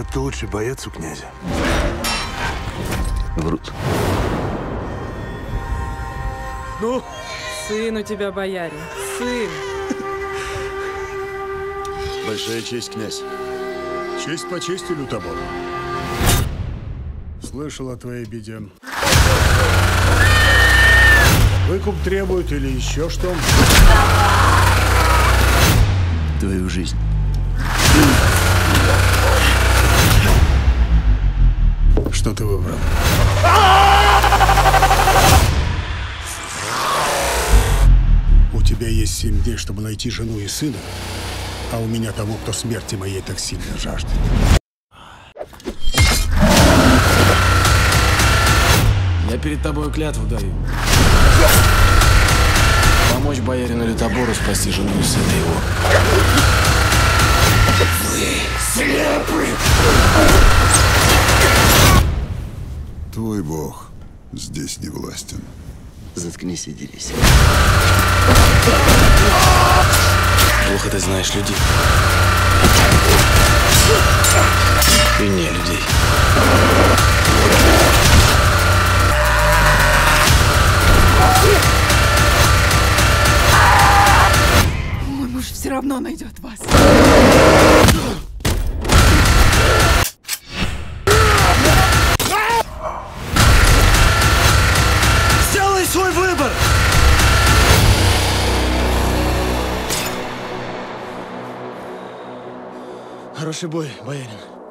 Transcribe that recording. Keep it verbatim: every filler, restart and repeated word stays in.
Говорят, ты лучший боец у князя. Врут. Ну? Сын у тебя, боярин, сын. Большая честь, князь. Честь по чести, лютобор. Слышал о твоей беде. Выкуп требует или еще что? Твою жизнь. Что ты выбрал? У тебя есть семь дней, чтобы найти жену и сына, а у меня того, кто смерти моей так сильно жаждет. Я перед тобой клятву даю. Помочь боярину Лютобору спасти жену и сына его. Вы слепы! Твой бог здесь не властен. Заткнись и дерись. Плохо ты знаешь людей. И не людей. Мой муж все равно найдет вас. Сделай свой выбор! Хороший бой, боярин.